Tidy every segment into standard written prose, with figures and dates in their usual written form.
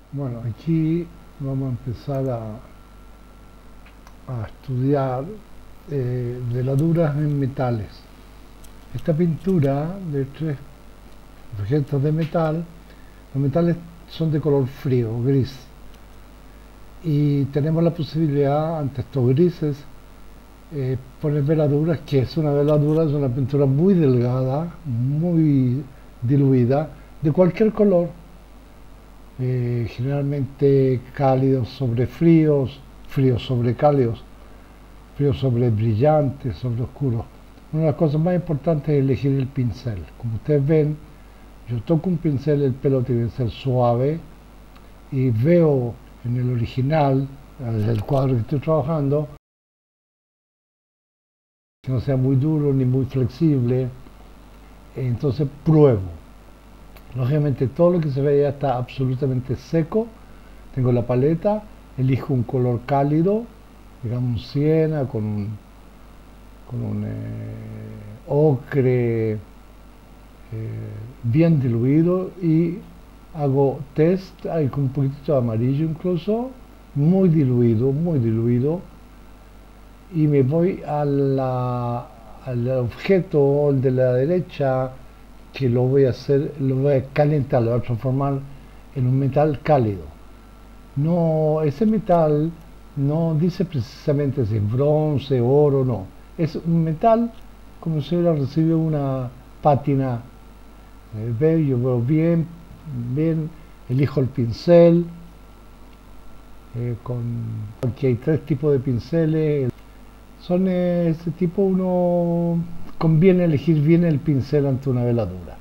Bueno, aquí vamos a empezar a estudiar veladuras en metales. Esta pintura de tres objetos de metal, los metales son de color frío, gris, y tenemos la posibilidad ante estos grises poner veladuras, que es una pintura muy delgada, muy diluida, de cualquier color, generalmente cálidos sobre fríos, fríos sobre cálidos, fríos sobre brillantes, sobre oscuros. Una de las cosas más importantes es elegir el pincel. Como ustedes ven, yo toco un pincel, el pelo tiene que ser suave, y veo en el original, el cuadro que estoy trabajando, que no sea muy duro ni muy flexible, entonces pruebo. Lógicamente todo lo que se ve ya está absolutamente seco. Tengo la paleta, elijo un color cálido, digamos un siena con un ocre bien diluido, y hago test ahí con un poquitito de amarillo incluso, muy diluido, y me voy al objeto de la derecha, que lo voy a hacer, lo voy a calentar, lo voy a transformar en un metal cálido. No, ese metal no dice precisamente si es bronce, oro, no. Es un metal como si hubiera recibido una pátina. Yo veo bien, bien, elijo el pincel. Aquí hay tres tipos de pinceles. Son ese tipo, uno conviene elegir bien el pincel ante una veladura.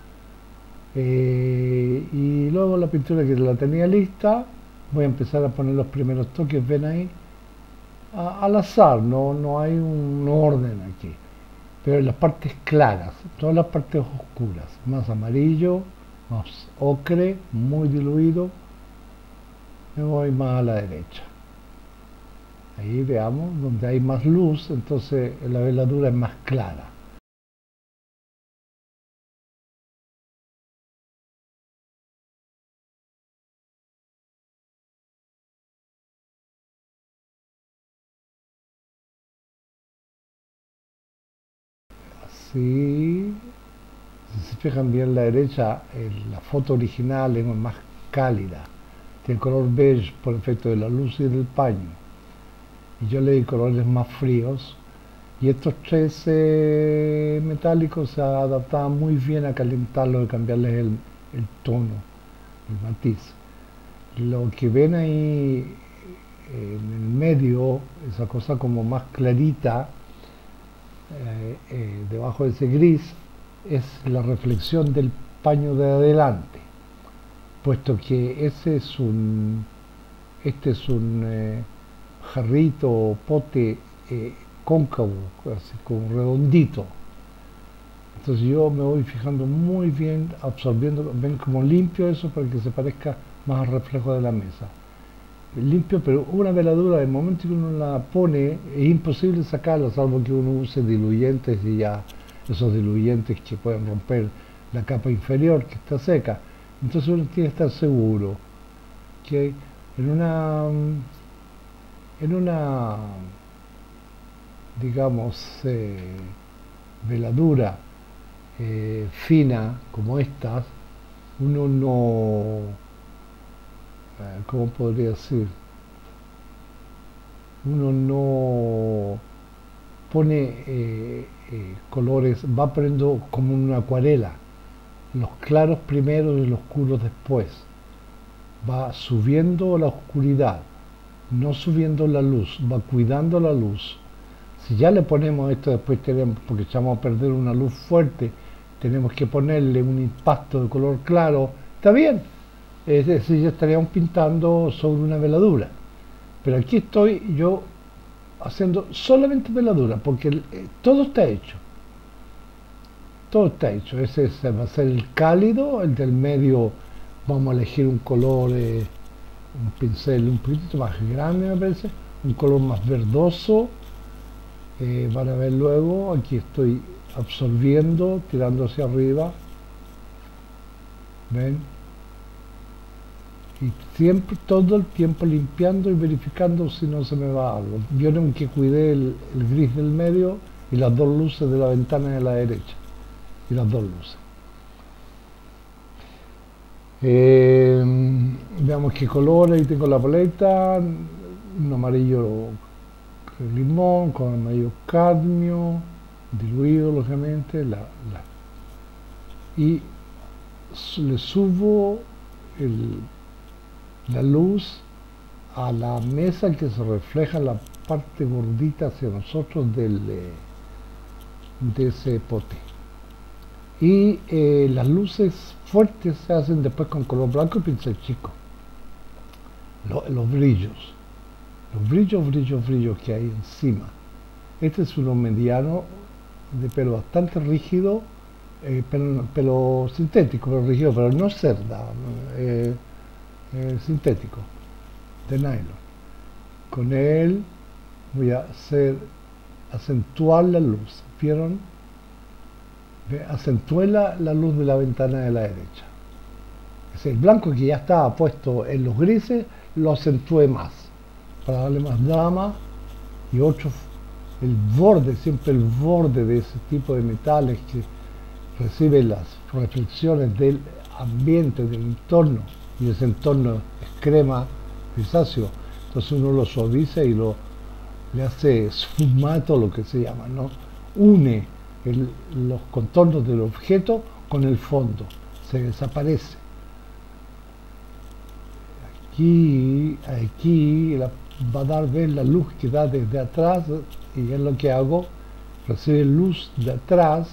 Y luego la pintura que la tenía lista, voy a empezar a poner los primeros toques, ven ahí, al azar, no hay un orden aquí, pero en las partes claras, todas las partes oscuras, más amarillo, más ocre, muy diluido, me voy más a la derecha. Ahí veamos, donde hay más luz, entonces la veladura es más clara. Así, si se fijan bien la derecha, la foto original es más cálida, tiene color beige por efecto de la luz y del paño, y yo le di colores más fríos, y estos tres metálicos se adaptaban muy bien a calentarlos y cambiarles el tono, el matiz. Lo que ven ahí en el medio, esa cosa como más clarita, debajo de ese gris, es la reflexión del paño de adelante, puesto que este es un jarrito o pote cóncavo, así como redondito. Entonces yo me voy fijando muy bien, absorbiendo, ven como limpio eso para que se parezca más al reflejo de la mesa. Limpio, pero una veladura, el momento que uno la pone, es imposible sacarla, salvo que uno use diluyentes, y ya esos diluyentes que pueden romper la capa inferior que está seca. Entonces uno tiene que estar seguro que en una digamos, veladura fina como estas, uno no, ¿cómo podría decir? Uno no pone colores, va poniendo como una acuarela, los claros primero y los oscuros después. Va subiendo la oscuridad, no subiendo la luz, va cuidando la luz. Si ya le ponemos esto, después tenemos, porque echamos a perder una luz fuerte, tenemos que ponerle un impacto de color claro, está bien, es decir, ya estaríamos pintando sobre una veladura. Pero aquí estoy yo haciendo solamente veladura, porque todo está hecho. Todo está hecho. Ese va a ser el cálido, el del medio vamos a elegir un color, un pincel un poquito más grande me parece, un color más verdoso. Van a ver luego, aquí estoy absorbiendo, tirando hacia arriba, ven, Y siempre, todo el tiempo limpiando y verificando si no se me va algo. Vieron que cuidé el gris del medio y las dos luces de la ventana de la derecha. Y las dos luces. Veamos qué color. Ahí tengo la paleta. Un amarillo limón con amarillo cadmio. Diluido, lógicamente. Y le subo la luz a la mesa que se refleja la parte gordita hacia nosotros de ese pote. Y las luces fuertes se hacen después con color blanco y pincel chico. Los brillos que hay encima. Este es uno mediano de pelo bastante rígido, pelo sintético, pero rígido, pero no cerda, sintético, de nylon. Con él voy a acentuar la luz. ¿Vieron? Acentué la luz de la ventana de la derecha. Es el blanco que ya estaba puesto en los grises, lo acentué más, para darle más drama. Y el borde, siempre el borde de ese tipo de metales que recibe las reflexiones del ambiente, del entorno, y ese entorno es crema, grisáceo, entonces uno lo suaviza y le hace sfumato, lo que se llama, ¿no? Une los contornos del objeto con el fondo, se desaparece. Aquí va a dar ver la luz que da desde atrás, y es lo que hago, recibe luz de atrás,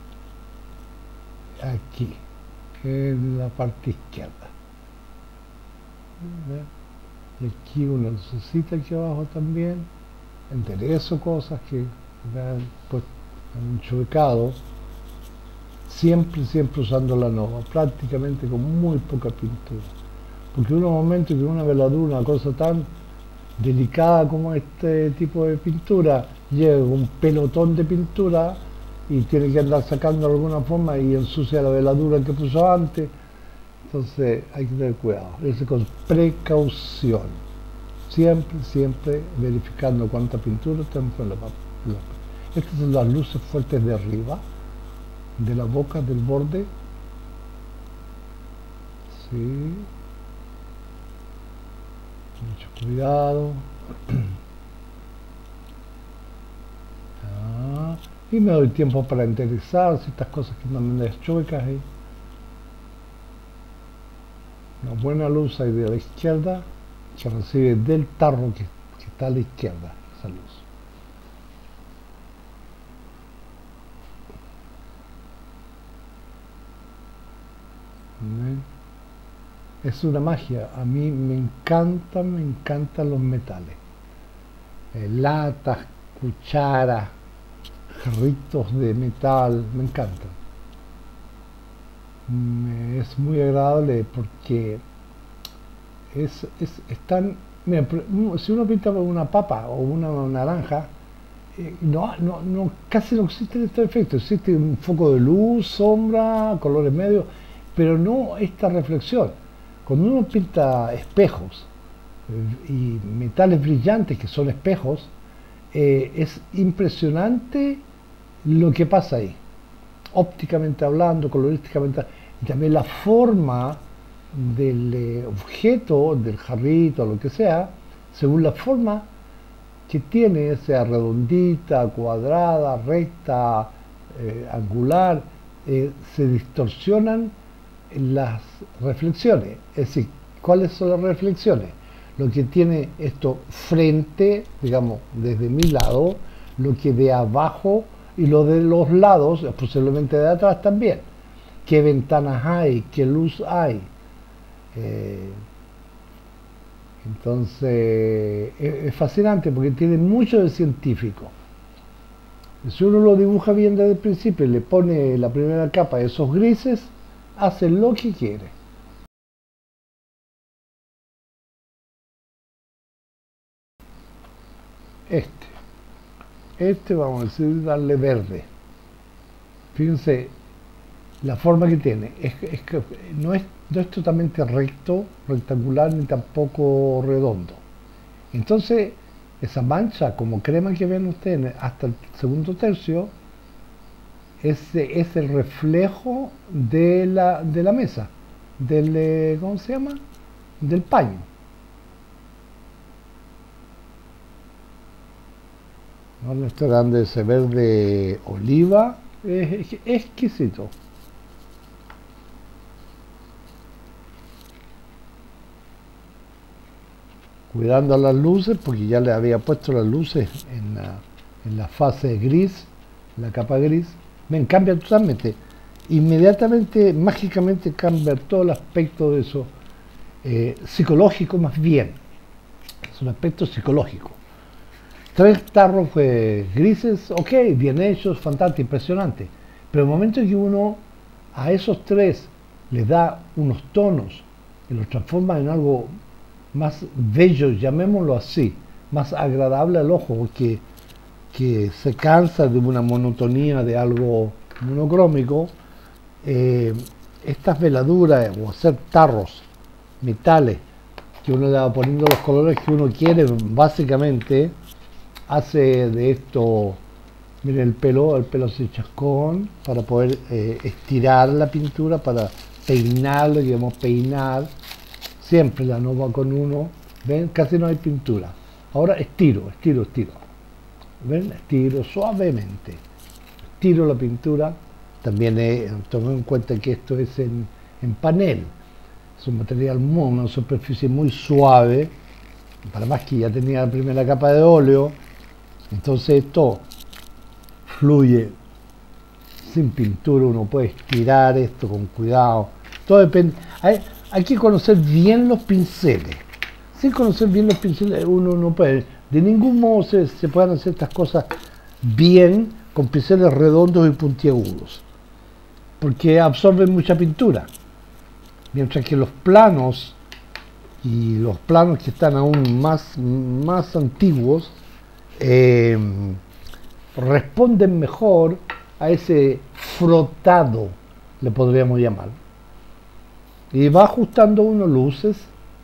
aquí, en la parte izquierda. Y aquí una lucecita aquí abajo también, enderezo cosas que pues, han chocado, siempre usando la nova, prácticamente con muy poca pintura, porque en unos momentos que una veladura, una cosa tan delicada como este tipo de pintura, llega un pelotón de pintura y tiene que andar sacando de alguna forma y ensucia la veladura que puso antes. Entonces hay que tener cuidado, irse con precaución, siempre verificando cuánta pintura tenemos en la papel. Estas son las luces fuertes de arriba, de la boca, del borde. Sí. Mucho cuidado. Y me doy tiempo para enderezar ciertas cosas que andan medias chuecas ahí. Una buena luz ahí de la izquierda que recibe del tarro que está a la izquierda, esa luz. Es una magia. A mí me encantan los metales. Latas, cucharas, jarritos de metal, me encantan. Es muy agradable porque es tan... Mira, si uno pinta una papa o una naranja, casi no existen estos efectos. Existe un foco de luz, sombra, colores medios, pero no esta reflexión. Cuando uno pinta espejos y metales brillantes que son espejos, es impresionante lo que pasa ahí, ópticamente hablando, colorísticamente, y también la forma del objeto, del jarrito, lo que sea, según la forma que tiene, sea redondita, cuadrada, recta, angular, se distorsionan las reflexiones. Es decir, ¿cuáles son las reflexiones? Lo que tiene esto frente, digamos, desde mi lado, lo que de abajo y lo de los lados, posiblemente de atrás también. ¿Qué ventanas hay? ¿Qué luz hay? Entonces, es fascinante porque tiene mucho de científico. Si uno lo dibuja bien desde el principio y le pone la primera capa de esos grises, hace lo que quiere. Este vamos a decir darle verde. Fíjense, la forma que tiene es que no es totalmente recto, rectangular, ni tampoco redondo. Entonces, esa mancha como crema que ven ustedes hasta el segundo tercio es el reflejo de la mesa, ¿cómo se llama? Del paño. ¿No? Este grande, ese verde oliva, es exquisito. Cuidando las luces, porque ya le había puesto las luces en la fase gris, la capa gris. Ven, cambia totalmente. Inmediatamente, mágicamente cambia todo el aspecto de eso, psicológico más bien. Es un aspecto psicológico. 3 tarros grises, ok, bien hechos, fantástico, impresionante. Pero el momento en que uno a esos 3 les da unos tonos y los transforma en algo más bello, llamémoslo así, más agradable al ojo, que se cansa de una monotonía, de algo monocrómico, estas veladuras o hacer tarros, metales, que uno le va poniendo los colores que uno quiere, básicamente hace de esto, miren el pelo se chascón para poder estirar la pintura, para peinarlo, digamos peinar, siempre la no va con uno, ven, casi no hay pintura. Ahora estiro, ven, estiro suavemente, estiro la pintura, también tomé en cuenta que esto es en panel, es un material una superficie muy suave, para más que ya tenía la primera capa de óleo, entonces esto fluye sin pintura, uno puede estirar esto con cuidado, todo depende, hay que conocer bien los pinceles, sin conocer bien los pinceles uno no puede, de ningún modo se pueden hacer estas cosas bien con pinceles redondos y puntiagudos, porque absorben mucha pintura, mientras que los planos y los planos que están aún más antiguos responden mejor a ese frotado, le podríamos llamar, y va ajustando uno luces.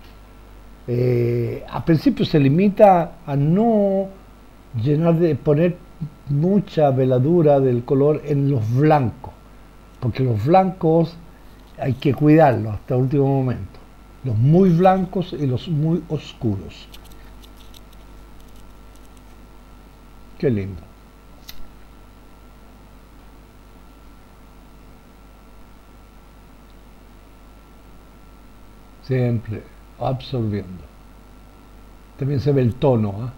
Al principio se limita a no poner mucha veladura del color en los blancos, porque los blancos hay que cuidarlos hasta el último momento, los muy blancos y los muy oscuros. Qué lindo. Siempre absorbiendo. También se ve el tono, ¿eh?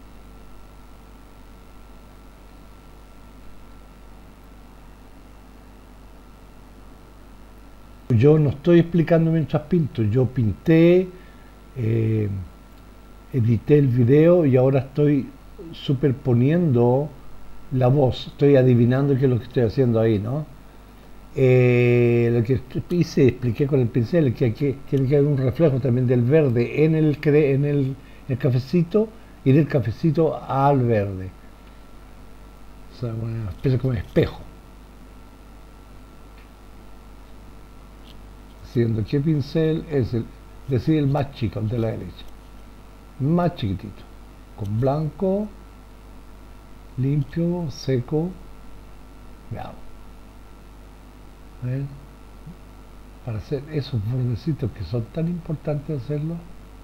Yo no estoy explicando mientras pinto, yo pinté, edité el video y ahora estoy superponiendo la voz, estoy adivinando qué es lo que estoy haciendo ahí, ¿no? Lo que hice, expliqué con el pincel, que tiene que haber un reflejo también del verde en el cafecito y del cafecito al verde. O sea, una especie como espejo. Diciendo qué pincel es decir, el más chico, el de la derecha. Más chiquitito. Con blanco, limpio, seco. Veamos. ¿Ven? Para hacer esos bordecitos que son tan importantes hacerlo.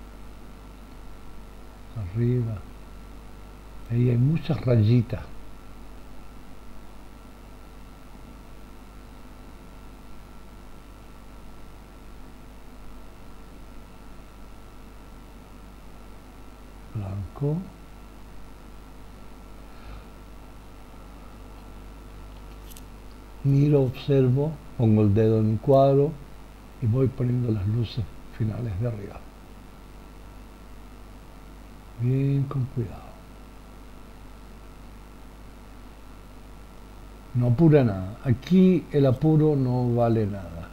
Arriba. Ahí hay muchas rayitas. Blanco. Miro, observo, pongo el dedo en el cuadro y voy poniendo las luces finales de arriba. Bien con cuidado. No apura nada. Aquí el apuro no vale nada.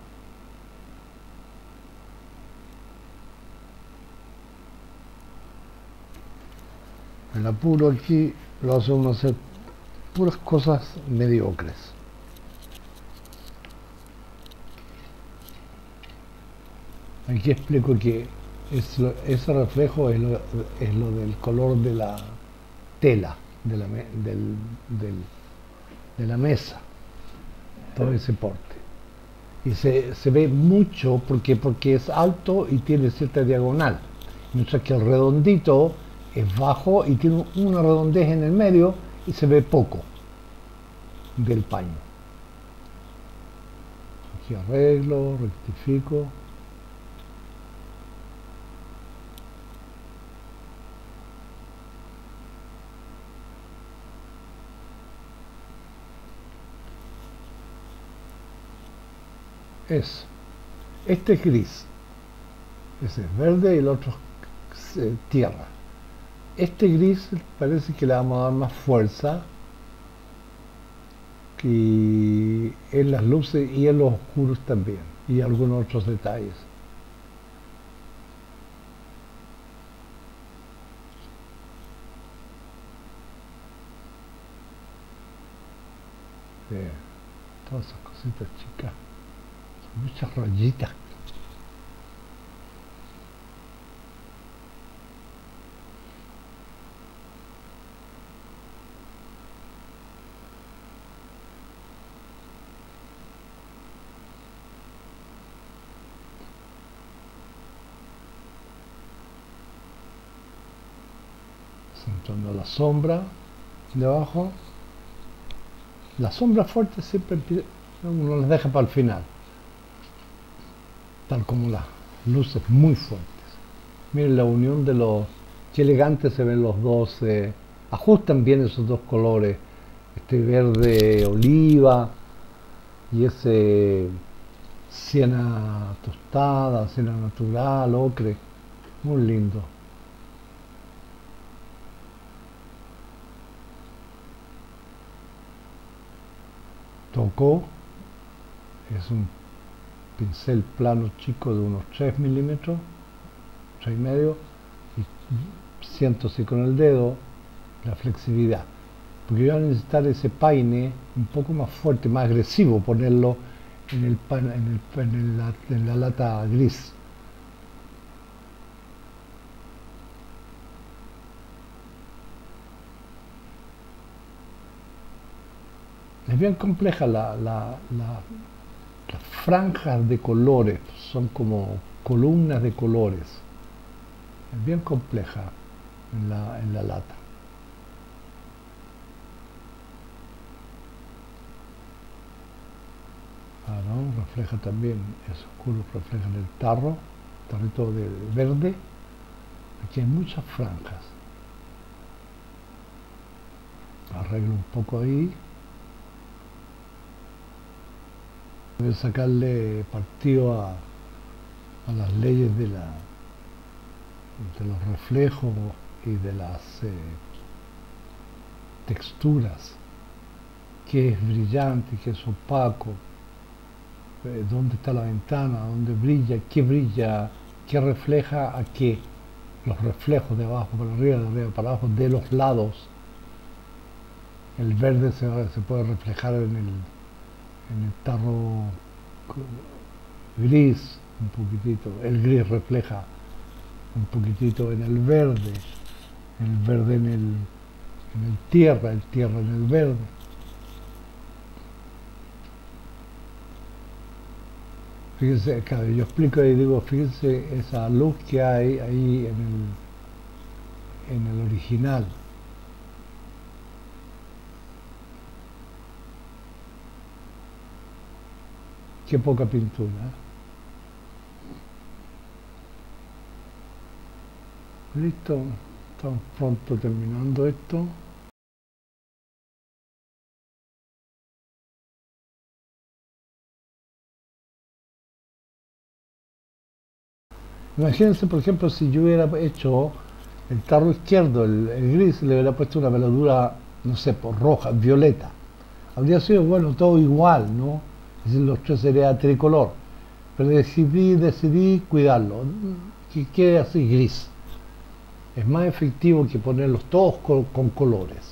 El apuro aquí lo hace uno hacer puras cosas mediocres. Aquí explico que ese reflejo es lo del color de la tela de de la mesa, todo ese porte. Y se ve mucho porque es alto y tiene cierta diagonal, mientras que el redondito es bajo y tiene una redondez en el medio y se ve poco del paño. Aquí arreglo, rectifico. Este es gris, ese es verde y el otro es tierra. Este gris parece que le vamos a dar más fuerza y en las luces y en los oscuros también, y algunos otros detalles. Todas esas cositas chicas, son muchas rayitas. Centrando la sombra de abajo. Las sombras fuertes siempre uno las deja para el final, tal como las luces muy fuertes. Miren la unión de los, qué elegantes se ven los dos, ajustan bien esos dos colores, este verde oliva y ese siena tostada, siena natural, ocre, muy lindo. Tocó, es un pincel plano chico de unos 3 milímetros, 3,5, y siento así con el dedo la flexibilidad, porque yo voy a necesitar ese paine un poco más fuerte, más agresivo, ponerlo en, en la lata gris. Es bien compleja las franjas de colores, son como columnas de colores. Es bien compleja en la lata. ¿No? Refleja también, es oscuro, refleja en el tarrito de verde. Aquí hay muchas franjas. Arreglo un poco ahí. Voy a sacarle partido a las leyes de los reflejos y de las texturas, qué es brillante, qué es opaco, dónde está la ventana, dónde brilla, qué refleja a qué, los reflejos de abajo para arriba, de arriba para abajo, de los lados. El verde se puede reflejar en el tarro gris un poquitito, el gris refleja un poquitito en el verde en el tierra en el verde. Fíjense, claro, yo explico y digo, fíjense esa luz que hay ahí en el original. Qué poca pintura. Listo, estamos pronto terminando esto. Imagínense, por ejemplo, si yo hubiera hecho el tarro izquierdo, el gris, le hubiera puesto una veladura, no sé, por roja, violeta. Habría sido, bueno, todo igual, ¿no? Es decir, los tres sería tricolor. Pero decidí cuidarlo, que quede así gris. Es más efectivo que ponerlos todos con colores.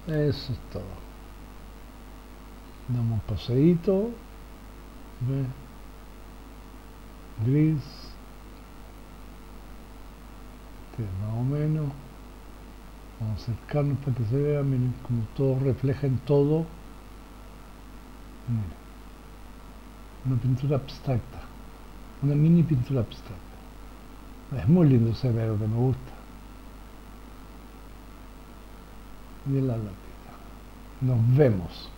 Eso es todo. Damos un paseíto. ¿Ve? Gris. Este, más o menos. Vamos a acercarnos para que se vea. Miren como todo refleja en todo. Miren. Una pintura abstracta. Una mini pintura abstracta. Es muy lindo ese verde, me gusta. Y la lápida. Nos vemos.